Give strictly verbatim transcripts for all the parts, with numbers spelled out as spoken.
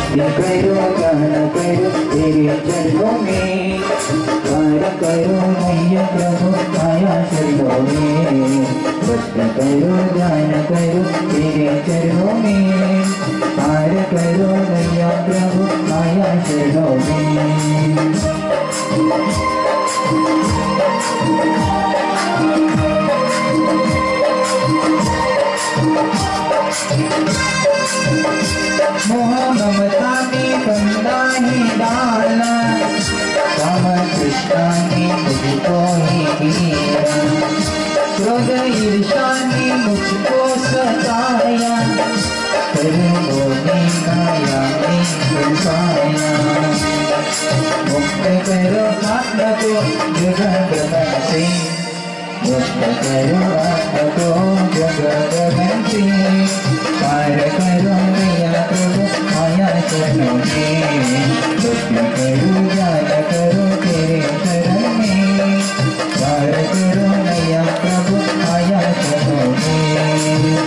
करो दान करो तेरे चरणों में, पार करो मैया प्रभु आया शरणों में। भक्त करो दान करो तेरे चरणों में, पार करो मैया प्रभु आया शरणों में। मोह ममता में बंदा ही डाला, काम कृष्णा ने मुझको ही किया। क्रोध ईर्षा ने मुझको सताया, कर्मों ने काया में फंसाया। मुक्त करो आत्मा को जगत से, मुक्त करो आत्मा को जगत से। पार करो मैया प्रभु आया शरणों में, मुक्त करो ज्ञान करो तेरे शरण में। पार करो मैया प्रभु आया शरणों में।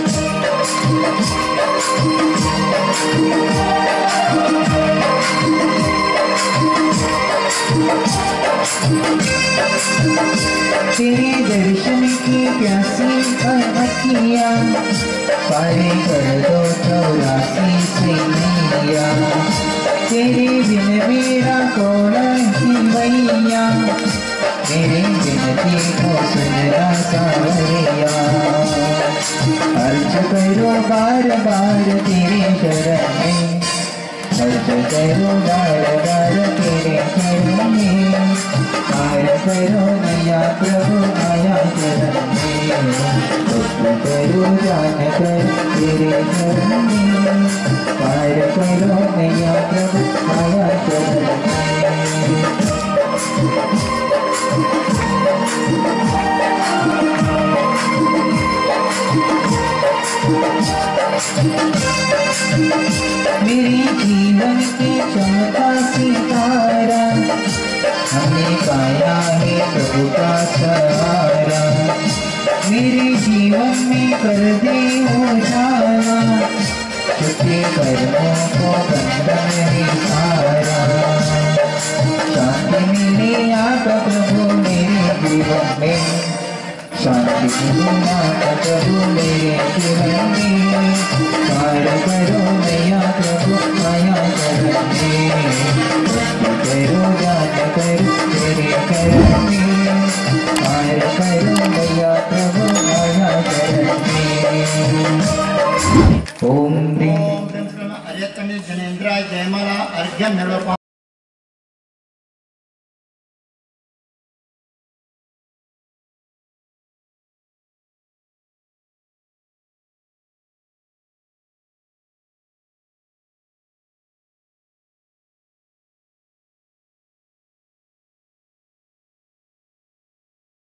तेरे दर्शन की प्यासी अखियाँ, पारे कर दो चौरासी से मैया। तेरे बिन मेरा कौन ही मैया, मेरे बिनती को सुनना सावरिया। अर्ज करो बार बार तेरे शरण में, अर्ज करो बार बार तेरे शरण में। पार करो मैया प्रभु आया शरण में, भक्त करो दान करो तेरे शरण में। पार करो मैया प्रभु आया शरण में। मेरे जीवन की चमका सितारा, हमने पाया है प्रभु का सहारा। मेरे जीवन में कर दे उजाला, छुट्टी कर्मों को बंधन है सारा। शांति मिले आपका प्रभु मेरे जीवन में, शांति मिले आपका प्रभु मेरे जीवन में। पार करो मैया प्रभु आया शरण में, करो दान करो तेरे शरण में। पार करो मैया प्रभु आया शरण में। ओम जनेन्द्राय जयमाला अर्घ्य